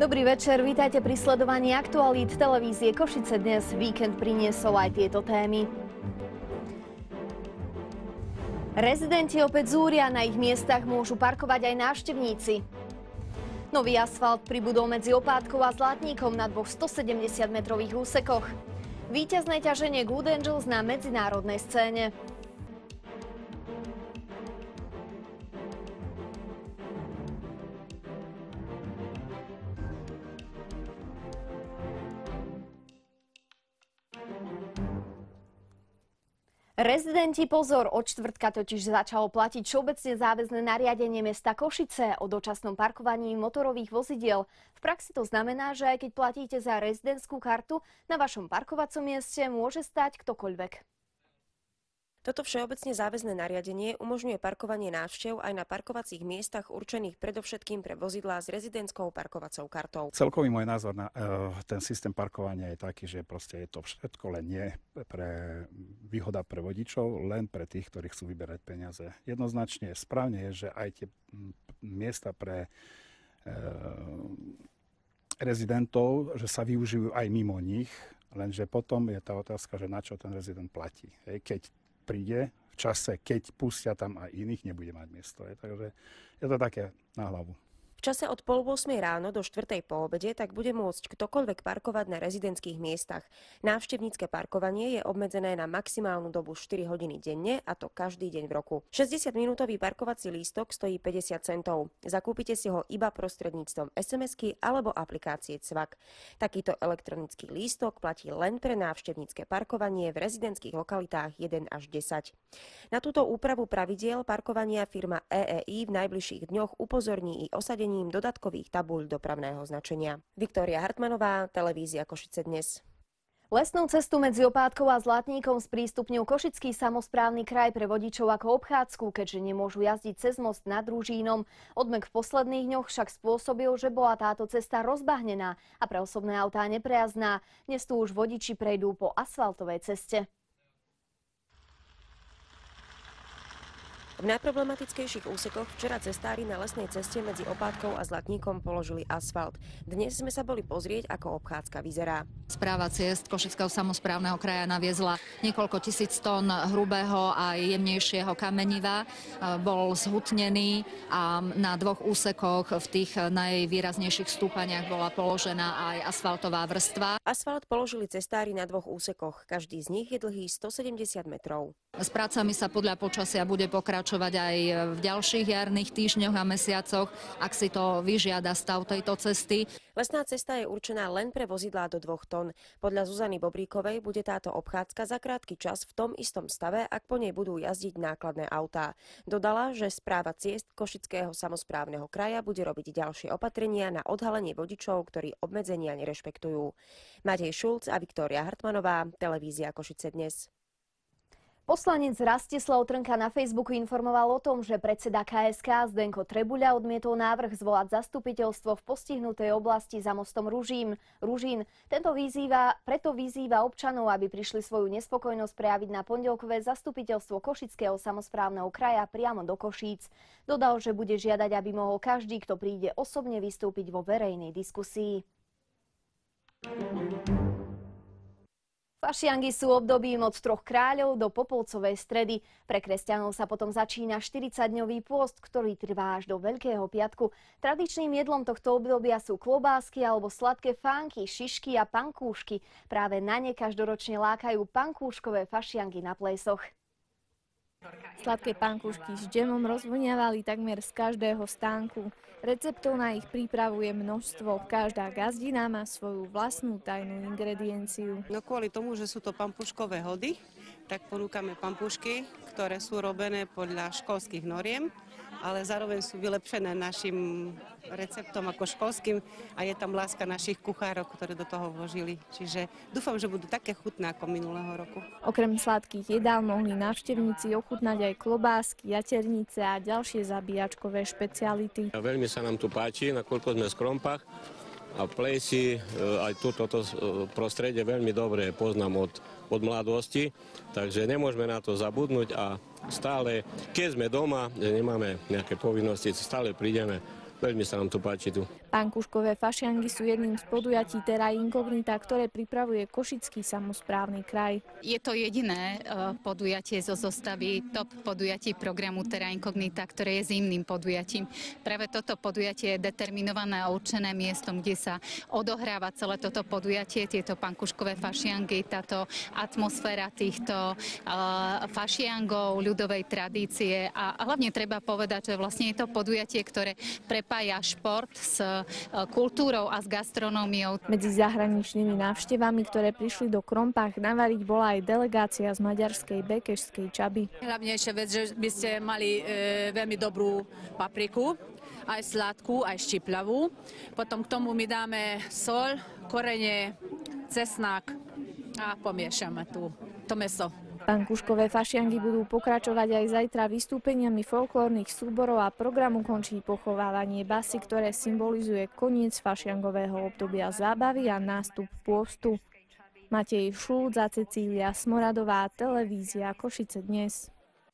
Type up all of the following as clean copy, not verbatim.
Dobrý večer, vítajte pri sledovaní aktualít televízie Košice. Dnes víkend priniesol aj tieto témy. Rezidenti opäť zúria, na ich miestach môžu parkovať aj návštevníci. Nový asfalt pribudol medzi Opátkou a Zlatníkom na dvoch 170-metrových úsekoch. Víťazné ťaženie Good Angels na medzinárodnej scéne. Rezidenti pozor, od štvrtka totiž začalo platiť všeobecne záväzné nariadenie mesta Košice o dočasnom parkovaní motorových vozidiel. V praxi to znamená, že aj keď platíte za rezidentskú kartu, na vašom parkovacom mieste môže stáť ktokoľvek. Toto všeobecne záväzné nariadenie umožňuje parkovanie návštev aj na parkovacích miestach určených predovšetkým pre vozidlá s rezidentskou parkovacou kartou. Celkový môj názor na ten systém parkovania je taký, že proste je to všetko len nie pre výhoda pre vodičov, len pre tých, ktorí chcú vyberať peniaze. Jednoznačne správne je, že aj tie miesta pre rezidentov, že sa využijú aj mimo nich, lenže potom je tá otázka, že na čo ten rezident platí. Keď príde v čase, keď pustia tam aj iných, nebude mať miesto. Takže je to také na hlavu. V čase od 7:30 ráno do 4:00 po obede tak bude môcť ktokoľvek parkovať na rezidentských miestach. Návštevnícke parkovanie je obmedzené na maximálnu dobu 4 hodiny denne, a to každý deň v roku. 60-minútový parkovací lístok stojí 50 centov. Zakúpite si ho iba prostredníctvom SMS-ky alebo aplikácie Cvak. Takýto elektronický lístok platí len pre návštevnícke parkovanie v rezidentských lokalitách 1 až 10. Na túto úpravu pravidiel parkovania firma EEI v najbližších dňoch upozorní i osadení dodatkových tabuľ dopravného značenia. Viktória Hartmanová, televízia Košice dnes. Lesnú cestu medzi Opátkou a Zlatníkom sprístupnil Košický samosprávny kraj pre vodičov ako obchádzku, keďže nemôžu jazdiť cez most nad Ružínom. Odmek v posledných dňoch však spôsobil, že bola táto cesta rozbahnená a pre osobné autá neprejazdná. Dnes tu už vodiči prejdú po asfaltovej ceste. V najproblematickejších úsekoch včera cestári na lesnej ceste medzi Opátkou a Zlatníkom položili asfalt. Dnes sme sa boli pozrieť, ako obchádzka vyzerá. Správa ciest Košického samosprávneho kraja naviezla niekoľko tisíc tón hrubého a jemnejšieho kameniva. Bol zhutnený a na dvoch úsekoch v tých najvýraznejších stúpaniach bola položená aj asfaltová vrstva. Asfalt položili cestári na dvoch úsekoch. Každý z nich je dlhý 170 metrov. S prácami sa podľa počasia bude pokračovať aj v ďalších jarných týždňoch a mesiacoch, ak si to vyžiada stav tejto cesty. Lesná cesta je určená len pre vozidlá do 2 tón. Podľa Zuzany Bobríkovej bude táto obchádzka za krátky čas v tom istom stave, ak po nej budú jazdiť nákladné autá. Dodala, že správa ciest Košického samosprávneho kraja bude robiť ďalšie opatrenia na odhalenie vodičov, ktorí obmedzenia nerešpektujú. Matej Šulc a Viktória Hartmanová, televízia Košice dnes. Poslanec Rastislav Trnka na Facebooku informoval o tom, že predseda KSK Zdenko Trebuľa odmietol návrh zvolať zastupiteľstvo v postihnutej oblasti za mostom Ružín. Preto vyzýva občanov, aby prišli svoju nespokojnosť prejaviť na pondelkové zastupiteľstvo Košického samosprávneho kraja priamo do Košíc. Dodal, že bude žiadať, aby mohol každý, kto príde, osobne vystúpiť vo verejnej diskusii. Fašiangy sú obdobím od 3 kráľov do Popolcovej stredy. Pre kresťanov sa potom začína 40-dňový pôst, ktorý trvá až do Veľkého piatku. Tradičným jedlom tohto obdobia sú klobásky alebo sladké fánky, šišky a pankúšky. Práve na ne každoročne lákajú pankúškové fašiangy na plésoch. Sladké pankúšky s džemom rozvoniavali takmer z každého stánku. Receptov na ich prípravu je množstvo. Každá gazdina má svoju vlastnú tajnú ingredienciu. No kvôli tomu, že sú to pampúškové hody, tak ponúkame pampúšky, ktoré sú robené podľa školských noriem, ale zároveň sú vylepšené našim receptom ako školským a je tam láska našich kuchárov, ktoré do toho vložili. Čiže dúfam, že budú také chutné ako minulého roku. Okrem sladkých jedál mohli návštevníci ochutnať aj klobásky, jaternice a ďalšie zabíjačkové špeciality. Veľmi sa nám tu páči, nakoľko sme z Krompach a plesy, aj toto prostredie veľmi dobre poznám od mladosti, takže nemôžeme na to zabudnúť a stále, keď sme doma, že nemáme nejaké povinnosti, stále prídeme Veľmi sa nám to páči tu. Pankuškové fašiangy sú jedným z podujatí Terra Incognita, ktoré pripravuje Košický samosprávny kraj. Je to jediné podujatie zo zostavy top podujatí programu Terra Incognita, ktoré je zimným podujatím. Práve toto podujatie je determinované a určené miestom, kde sa odohráva celé toto podujatie, tieto pankuškové fašiangy, táto atmosféra týchto fašiangov, ľudovej tradície a hlavne treba povedať, že vlastne je to podujatie, ktoré prepája šport s kultúrou a s gastronómiou. Medzi zahraničnými návštevami, ktoré prišli do Krompách navariť, bola aj delegácia z maďarskej Bekešskej Čaby. Hlavnejšia vec, že by ste mali veľmi dobrú papriku, aj sladkú, aj štipľavú. Potom k tomu my dáme soľ, korene, cesnak a pomiešame to mäso. Pankuškové fašiangy budú pokračovať aj zajtra vystúpeniami folklórnych súborov a programu končí pochovávanie basy, ktoré symbolizuje koniec fašiangového obdobia zábavy a nástup pôstu. Matej Šulc a Cecília Smoradová, televízia Košice dnes.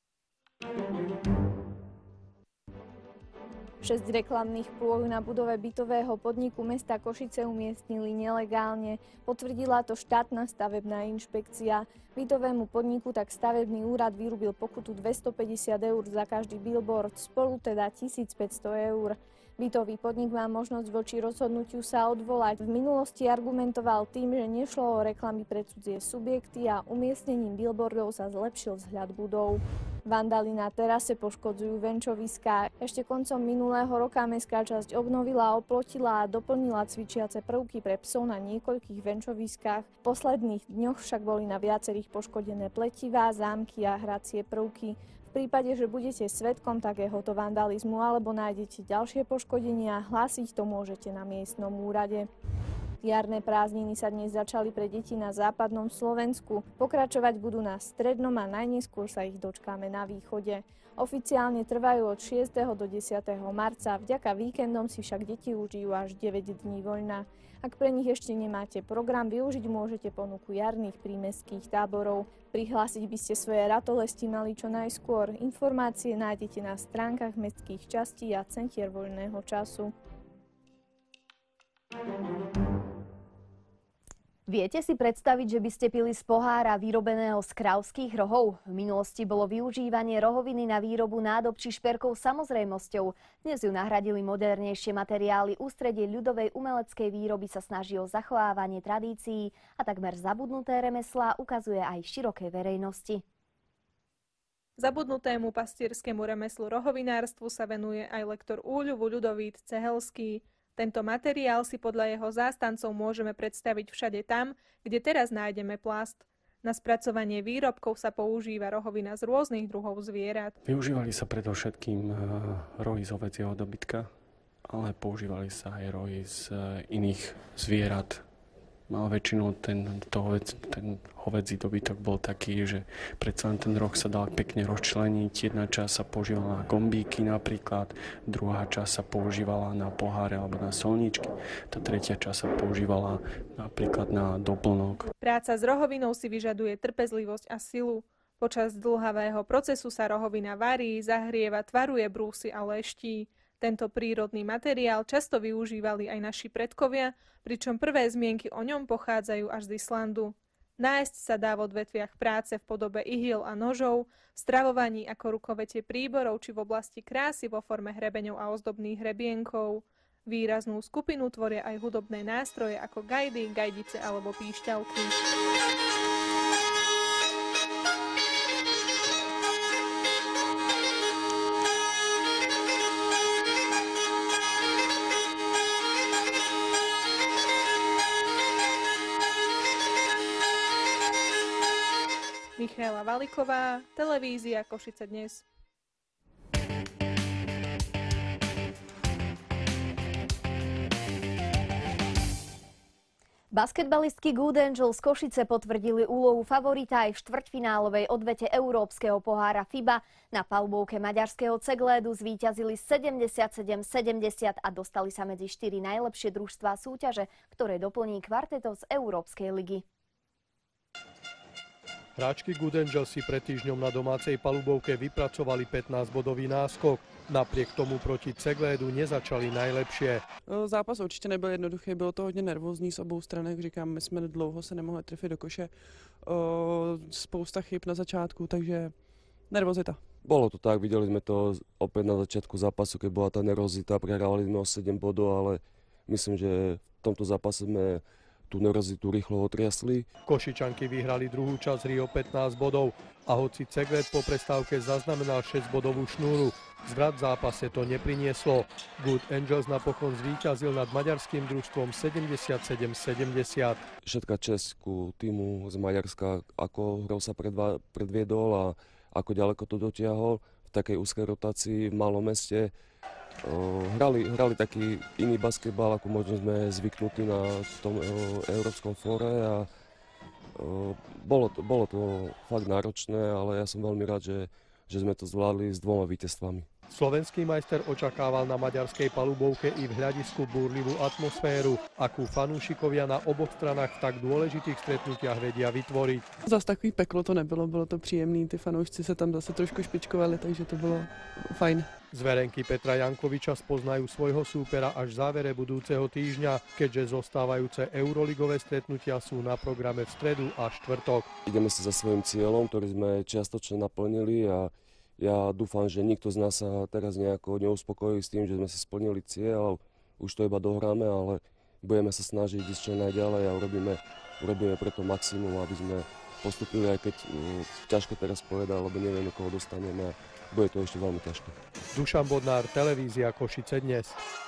6 reklamných plôch na budove bytového podniku mesta Košice umiestnili nelegálne. Potvrdila to štátna stavebná inšpekcia. Bytovému podniku tak stavebný úrad vyrúbil pokutu 250 eur za každý billboard, spolu teda 1500 eur. Bytový podnik má možnosť voči rozhodnutiu sa odvolať. V minulosti argumentoval tým, že nešlo o reklamy pre cudzie subjekty a umiestnením billboardov sa zlepšil vzhľad budov. Vandály na terase poškodzujú venčoviská. Ešte koncom minulého roka mestská časť obnovila, oplotila a doplnila cvičiace prvky pre psov na niekoľkých venčoviskách. V posledných dňoch však boli na viacerých poškodené pletivá, zámky a hracie prvky. V prípade, že budete svedkom takéhoto vandalizmu alebo nájdete ďalšie poškodenia, hlásiť to môžete na miestnom úrade. Jarné prázdniny sa dnes začali pre deti na západnom Slovensku. Pokračovať budú na strednom a najneskôr sa ich dočkáme na východe. Oficiálne trvajú od 6. do 10. marca, vďaka víkendom si však deti užijú až 9 dní voľna. Ak pre nich ešte nemáte program, využiť môžete ponuku jarných prímestských táborov. Prihlásiť by ste svoje ratolesti mali čo najskôr. Informácie nájdete na stránkach mestských častí a centier voľného času. Viete si predstaviť, že by ste pili z pohára vyrobeného z kravských rohov? V minulosti bolo využívanie rohoviny na výrobu nádob či šperkov samozrejmosťou. Dnes ju nahradili modernejšie materiály. Ústredie ľudovej umeleckej výroby sa snaží o zachovávanie tradícií a takmer zabudnuté remeslá ukazuje aj širokej verejnosti. Zabudnutému pastierskému remeslu rohovinárstvu sa venuje aj lektor úľuvu Ľudovít Cehelský. Tento materiál si podľa jeho zástancov môžeme predstaviť všade tam, kde teraz nájdeme plast. Na spracovanie výrobkov sa používa rohovina z rôznych druhov zvierat. Využívali sa predovšetkým rohy z ovedzieho dobytka, ale používali sa aj rohy z iných zvierat. Ale väčšinou ten hovedzí dobytok bol taký, že predsa len ten roh sa dal pekne rozčleniť. Jedna časť sa používala na gombíky napríklad, druhá časť sa používala na poháre alebo na solničky, tá tretia časť sa používala napríklad na doplnok. Práca s rohovinou si vyžaduje trpezlivosť a silu. Počas dĺhavého procesu sa rohovina varí, zahrieva, tvaruje brúsy a leští. Tento prírodný materiál často využívali aj naši predkovia, pričom prvé zmienky o ňom pochádzajú až z Islandu. Nájsť sa dá v odvetviach práce v podobe ihiel a nožov, v stravovaní ako rukovete príborov či v oblasti krásy vo forme hrebeňov a ozdobných hrebienkov. Výraznú skupinu tvoria aj hudobné nástroje ako gajdy, gajdice alebo píšťalky. Michála Valiková, televízia Košice dnes. Basketbalistky Good Angels z Košice potvrdili úlohu favorita aj v štvrťfinálovej odvete Európskeho pohára FIBA. Na palubovke maďarského Ceglédu zvíťazili 77-70 a dostali sa medzi 4 najlepšie družstvá súťaže, ktoré doplní kvartetov z Európskej ligy. Hráčky Good Angels si pred týždňom na domácej palubovke vypracovali 15-bodový náskok. Napriek tomu proti Ceglédu nezačali najlepšie. Zápas určitě nebyl jednoduchý, bylo to hodně nervózní z obou stran, jak říkám, my jsme dlouho se nemohli trefit do koše. Spousta chyb na začátku, takže nervozita. Bolo to tak, videli sme to opäť na začiatku zápasu, keď bola tá nervozita, prehrávali sme o 7 bodov, ale myslím, že v tomto zápase sme tú nervozitu rýchlo otriasli. Košičanky vyhrali druhú časť hry o 15 bodov a hoci Cegléd po prestávke zaznamenal 6-bodovú šnúru, zvrat v zápase to neprinieslo. Good Angels napokon zvíťazil nad maďarským družstvom 77-70. Všetká česť ku týmu z Maďarska, ako hrou sa predviedol a ako ďaleko to dotiahol v takej úzkej rotácii v malom meste. Hrali taký iný basketbal, ako možno sme zvyknutí na tom európskom fóre a bolo to fakt náročné, ale ja som veľmi rád, že sme to zvládli s 2 víťazstvami. Slovenský majster očakával na maďarskej palubovke i v hľadisku búrlivú atmosféru, akú fanúšikovia na oboch stranách v tak dôležitých stretnutiach vedia vytvoriť. Zas takový peklo to nebylo, bylo to příjemný, ty fanoušci se tam zase trošku špičkovali, takže to bylo fajn. Zverenky Petra Jankoviča spoznajú svojho súpera až v závere budúceho týždňa, keďže zostávajúce euroligové stretnutia sú na programe v stredu a štvrtok. Ideme si za svojím cieľom, ktorý sme čiastočne naplnili a ja dúfam, že nikto z nás sa teraz nejako neuspokojí s tým, že sme si splnili cieľ, už to iba dohráme, ale budeme sa snažiť ísť čo najďalej a urobíme preto maximum, aby sme postupili, aj keď ťažko teraz povedať, lebo nevieme, koho dostaneme a bude to ešte veľmi ťažké. Dušan Bodnár, televízia Košice dnes.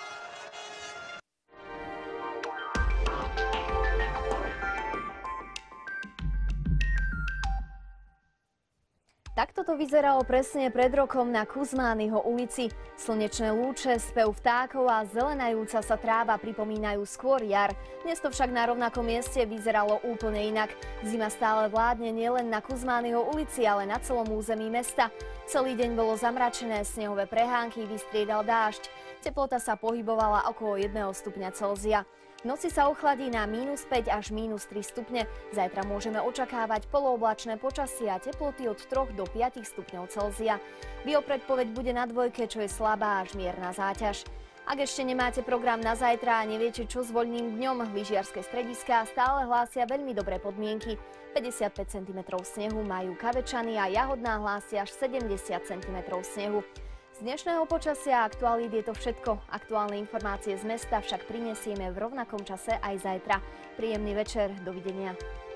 Takto to vyzeralo presne pred rokom na Kuzmányho ulici. Slnečné lúče, spev vtákov a zelenajúca sa tráva pripomínajú skôr jar. Dnes to však na rovnakom mieste vyzeralo úplne inak. Zima stále vládne nielen na Kuzmányho ulici, ale na celom území mesta. Celý deň bolo zamračené, snehové prehánky, vystriedal dážď. Teplota sa pohybovala okolo 1 stupňa Celzia. V noci sa ochladí na -5 až -3 stupne. Zajtra môžeme očakávať polooblačné počasie a teploty od 3 do 5 stupňov Celzia. Biopredpoveď bude na 2, čo je slabá až mierna záťaž. Ak ešte nemáte program na zajtra a neviete, čo s voľným dňom, lyžiarske strediská stále hlásia veľmi dobré podmienky. 55 cm snehu majú Kavečany a Jahodná hlásia až 70 cm snehu. Z dnešného počasia a aktualít je to všetko. Aktuálne informácie z mesta však prinesieme v rovnakom čase aj zajtra. Príjemný večer, dovidenia.